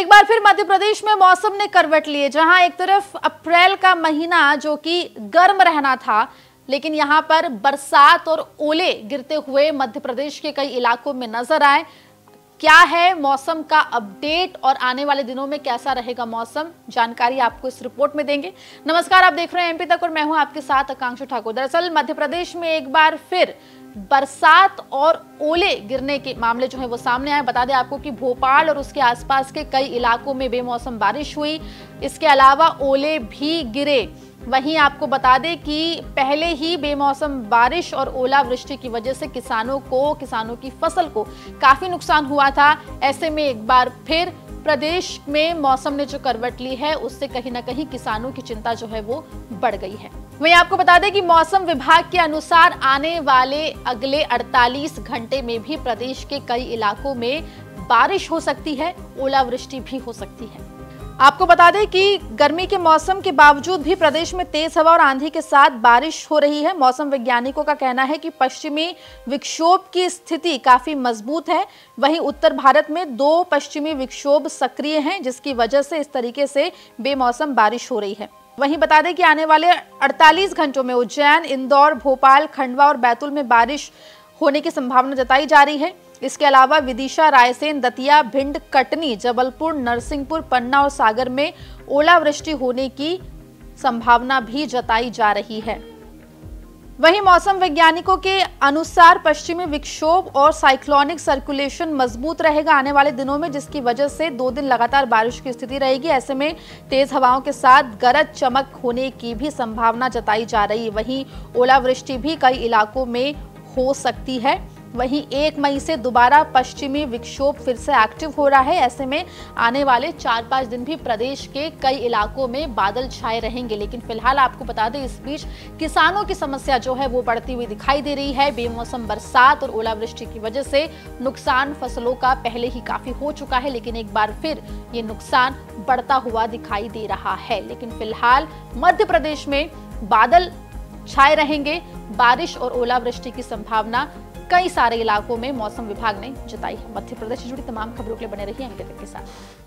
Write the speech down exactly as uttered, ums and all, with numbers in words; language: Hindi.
एक बार फिर मध्य प्रदेश में मौसम ने करवट ली है, जहां एक तरफ अप्रैल का महीना जो कि गर्म रहना था, लेकिन यहां पर बरसात और ओले गिरते हुए मध्य प्रदेश के कई इलाकों में नजर आए। क्या है मौसम का अपडेट और आने वाले दिनों में कैसा रहेगा मौसम, जानकारी आपको इस रिपोर्ट में देंगे। नमस्कार, आप देख रहे हैं एमपी तक और मैं हूं आपके साथ आकांक्षा ठाकुर। दरअसल मध्य प्रदेश में एक बार फिर बरसात और ओले गिरने के मामले जो है वो सामने आए। बता दें आपको कि भोपाल और उसके आसपास के कई इलाकों में बेमौसम बारिश हुई, इसके अलावा ओले भी गिरे। वहीं आपको बता दें कि पहले ही बेमौसम बारिश और ओलावृष्टि की वजह से किसानों को किसानों की फसल को काफी नुकसान हुआ था। ऐसे में एक बार फिर प्रदेश में मौसम ने जो करवट ली है, उससे कहीं ना कहीं किसानों की चिंता जो है वो बढ़ गई है। वहीं आपको बता दें कि मौसम विभाग के अनुसार आने वाले अगले अड़तालीस घंटे में भी प्रदेश के कई इलाकों में बारिश हो सकती है, ओलावृष्टि भी हो सकती है। आपको बता दें कि गर्मी के मौसम के बावजूद भी प्रदेश में तेज हवा और आंधी के साथ बारिश हो रही है। मौसम वैज्ञानिकों का कहना है कि पश्चिमी विक्षोभ की स्थिति काफी मजबूत है। वहीं उत्तर भारत में दो पश्चिमी विक्षोभ सक्रिय हैं, जिसकी वजह से इस तरीके से बेमौसम बारिश हो रही है। वहीं बता दें कि आने वाले अड़तालीस घंटों में उज्जैन, इंदौर, भोपाल, खंडवा और बैतूल में बारिश होने की संभावना जताई जा रही है। इसके अलावा विदिशा, रायसेन, दतिया, भिंड, कटनी, जबलपुर, नरसिंहपुर, पन्ना और सागर में ओलावृष्टि होने की संभावना भी जताई जा रही है। वहीं मौसम वैज्ञानिकों के अनुसार पश्चिमी विक्षोभ और साइक्लोनिक सर्कुलेशन मजबूत रहेगा आने वाले दिनों में, जिसकी वजह से दो दिन लगातार बारिश की स्थिति रहेगी। ऐसे में तेज हवाओं के साथ गरज चमक होने की भी संभावना जताई जा रही है। वहीं ओलावृष्टि भी कई इलाकों में हो सकती है। वहीं एक मई से दोबारा पश्चिमी विक्षोभ फिर से एक्टिव हो रहा है। ऐसे में आने वाले चार पांच दिन भी प्रदेश के कई इलाकों में बादल छाए रहेंगे। लेकिन फिलहाल आपको बता दें, इस बीच किसानों की समस्या जो है वो बढ़ती हुई दिखाई दे रही है। बेमौसम बरसात और ओलावृष्टि की वजह से नुकसान फसलों का पहले ही काफी हो चुका है, लेकिन एक बार फिर ये नुकसान बढ़ता हुआ दिखाई दे रहा है। लेकिन फिलहाल मध्य प्रदेश में बादल छाए रहेंगे, बारिश और ओलावृष्टि की संभावना कई सारे इलाकों में मौसम विभाग ने जताई है। मध्य प्रदेश से जुड़ी तमाम खबरों के लिए बने रहिए एमपी तक के साथ।